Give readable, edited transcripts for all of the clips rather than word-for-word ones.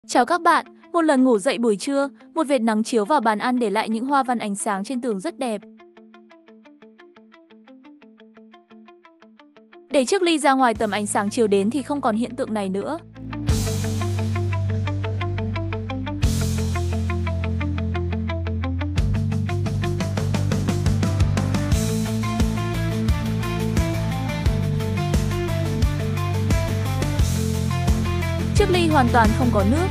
Chào các bạn, một lần ngủ dậy buổi trưa, một vệt nắng chiếu vào bàn ăn để lại những hoa văn ánh sáng trên tường rất đẹp. Để chiếc ly ra ngoài tầm ánh sáng chiếu đến thì không còn hiện tượng này nữa. Chiếc ly hoàn toàn không có nước.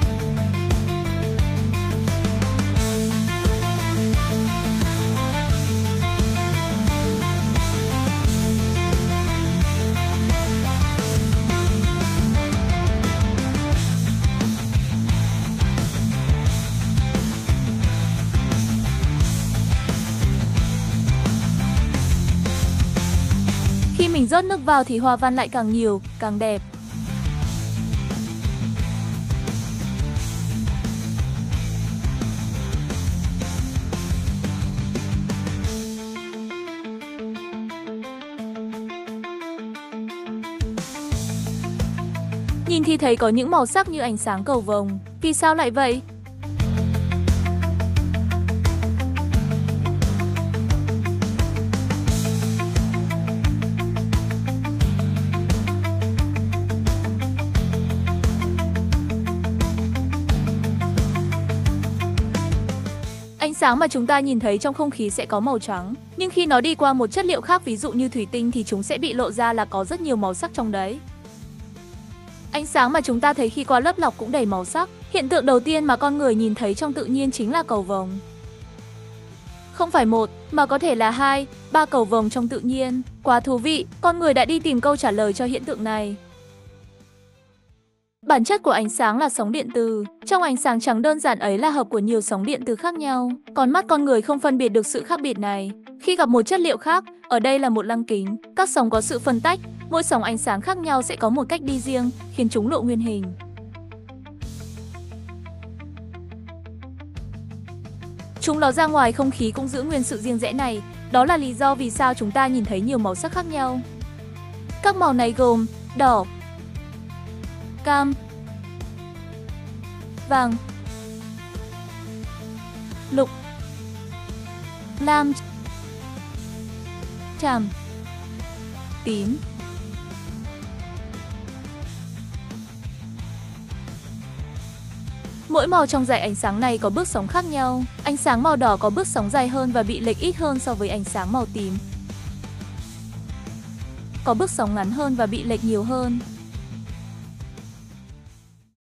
Khi mình rót nước vào thì hoa văn lại càng nhiều, càng đẹp. Nhìn thì thấy có những màu sắc như ánh sáng cầu vồng. Vì sao lại vậy? Ánh sáng mà chúng ta nhìn thấy trong không khí sẽ có màu trắng, nhưng khi nó đi qua một chất liệu khác ví dụ như thủy tinh thì chúng sẽ bị lộ ra là có rất nhiều màu sắc trong đấy. Ánh sáng mà chúng ta thấy khi qua lớp lọc cũng đầy màu sắc. Hiện tượng đầu tiên mà con người nhìn thấy trong tự nhiên chính là cầu vồng. Không phải một, mà có thể là 2, 3 cầu vồng trong tự nhiên. Quá thú vị, con người đã đi tìm câu trả lời cho hiện tượng này. Bản chất của ánh sáng là sóng điện từ. Trong ánh sáng trắng đơn giản ấy là hợp của nhiều sóng điện từ khác nhau. Còn mắt con người không phân biệt được sự khác biệt này. Khi gặp một chất liệu khác, ở đây là một lăng kính, các sóng có sự phân tách. Mỗi sóng ánh sáng khác nhau sẽ có một cách đi riêng, khiến chúng lộ nguyên hình. Chúng ló ra ngoài không khí cũng giữ nguyên sự riêng rẽ này. Đó là lý do vì sao chúng ta nhìn thấy nhiều màu sắc khác nhau. Các màu này gồm đỏ, cam, vàng, lục, lam, tràm, tím. Mỗi màu trong dải ánh sáng này có bước sóng khác nhau. Ánh sáng màu đỏ có bước sóng dài hơn và bị lệch ít hơn so với ánh sáng màu tím. Có bước sóng ngắn hơn và bị lệch nhiều hơn.